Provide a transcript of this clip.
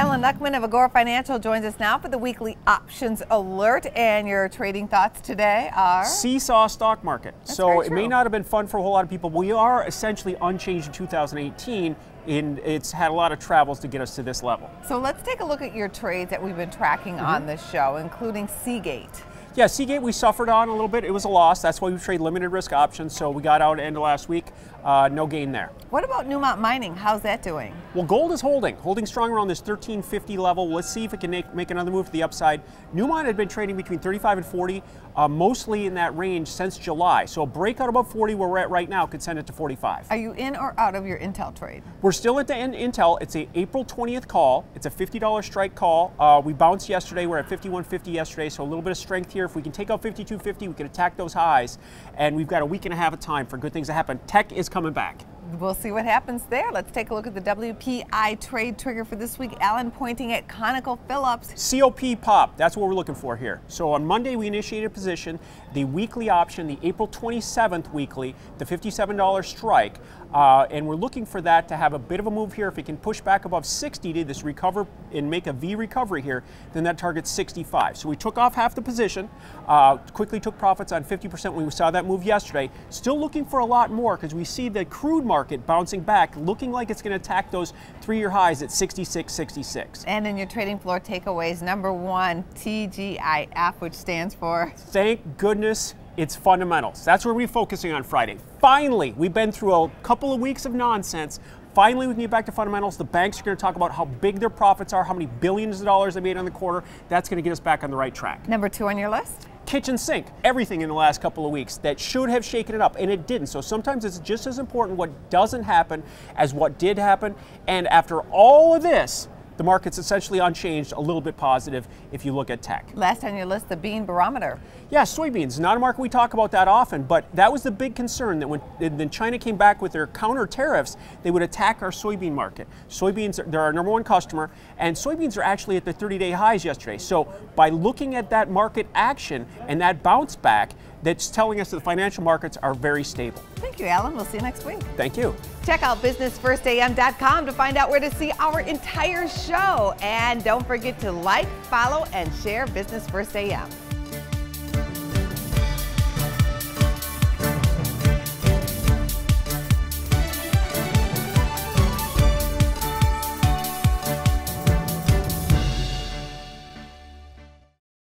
Alan Luckman of Agora Financial joins us now for the weekly options alert. And your trading thoughts today are? Seesaw stock market. That's so it may not have been fun for a whole lot of people, but we are essentially unchanged in 2018. It's had a lot of travels to get us to this level. So let's take a look at your trades that we've been tracking on this show, including Seagate. Yeah, Seagate we suffered on a little bit. It was a loss. That's why we trade limited risk options. So we got out at the end of last week. No gain there. What about Newmont Mining? How's that doing? Well, gold is holding strong around this 1350 level. Let's see if it can make another move to the upside. Newmont had been trading between 35 and 40, mostly in that range since July. So a breakout above 40 where we're at right now could send it to 45. Are you in or out of your Intel trade? We're still at the Intel. It's a April 20th call. It's a $50 strike call. We bounced yesterday. We're at 51.50 yesterday, so a little bit of strength here. If we can take out 52.50, we can attack those highs, and we've got a week and a half of time for good things to happen. Tech is coming back. We'll see what happens there. Let's take a look at the WPI trade trigger for this week. Alan pointing at ConocoPhillips. COP pop, that's what we're looking for here. So on Monday we initiated a position, the weekly option, the April 27th weekly, the $57 strike, and we're looking for that to have a bit of a move here. If it can push back above 60 to this recover and make a V recovery here, then that target's 65. So we took off half the position, quickly took profits on 50% when we saw that move yesterday. Still looking for a lot more because we see the crude market bouncing back, looking like it's going to attack those 3-year highs at 66.66. And in your trading floor takeaways, number one, TGIF, which stands for? Thank goodness it's fundamentals. That's where we're focusing on Friday. Finally, we've been through a couple of weeks of nonsense. Finally, we can get back to fundamentals. The banks are going to talk about how big their profits are, how many billions of dollars they made on the quarter. That's going to get us back on the right track. Number two on your list? Kitchen sink, everything in the last couple of weeks that should have shaken it up, and it didn't. So sometimes it's just as important what doesn't happen as what did happen. And after all of this, the market's essentially unchanged, a little bit positive if you look at tech. Last on your list, the bean barometer. Yeah, soybeans, not a market we talk about that often, but that was the big concern, that when China came back with their counter tariffs, they would attack our soybean market. Soybeans, they're our number one customer, and soybeans are actually at the 30-day highs yesterday. So by looking at that market action and that bounce back, that's telling us that the financial markets are very stable. Thank you, Alan. We'll see you next week. Thank you. Check out businessfirstam.com to find out where to see our entire show. And don't forget to like, follow, and share Business First AM.